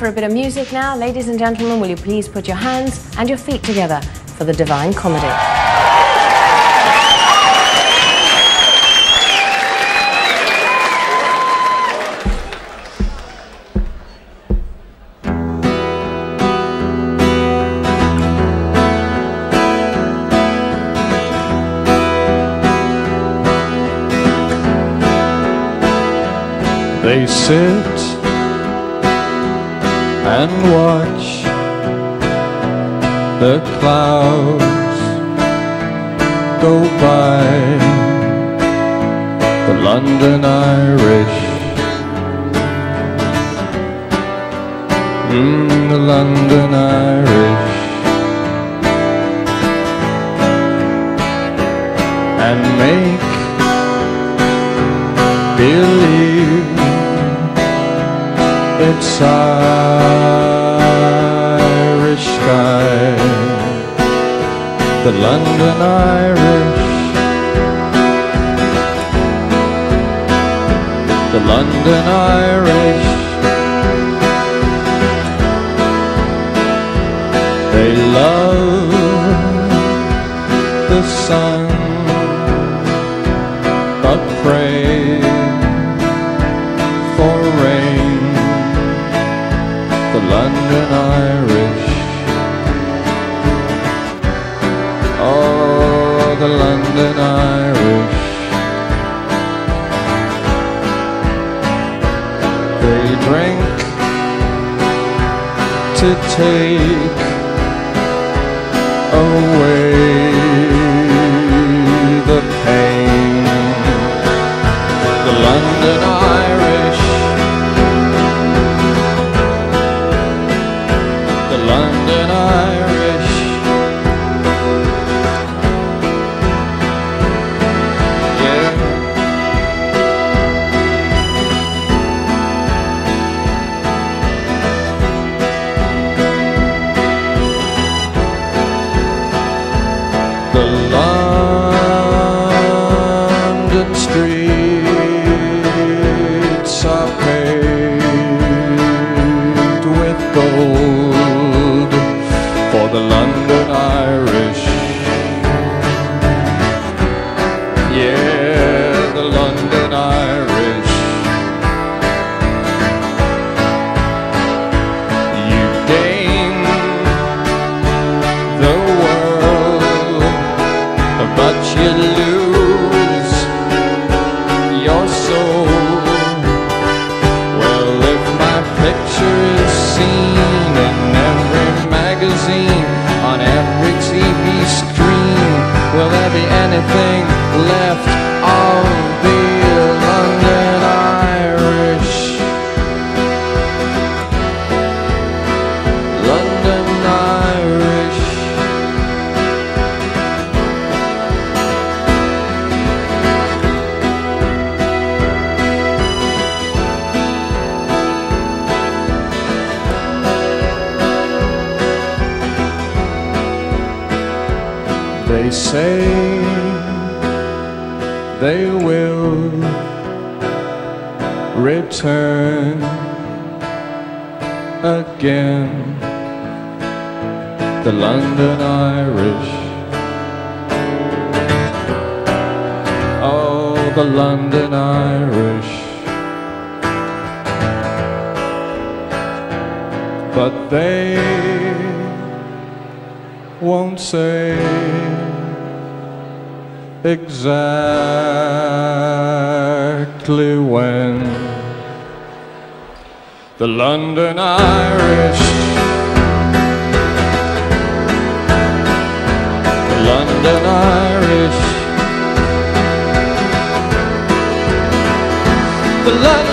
for a bit of music now. Ladies and gentlemen, will you please put your hands and your feet together for the Divine Comedy. They sit and watch the clouds go by. The London Irish, the London Irish, and make believe it's Irish sky. The London Irish, the London Irish, they love the sun but pray for rain. The London Irish, oh, the London Irish, they drink to take away the pain. The London Irish, the London Irish, yeah. The London streets are paved with gold for the London Irish. Yeah, the London Irish. You gain the world, but you lose your soul. Well, if my picture is seen in every magazine, on every TV screen, will there be anything left of the London Irish? London Irish. They say they will return again. The London Irish, oh, the London Irish, but they won't say exactly when. The London Irish, the London Irish, the London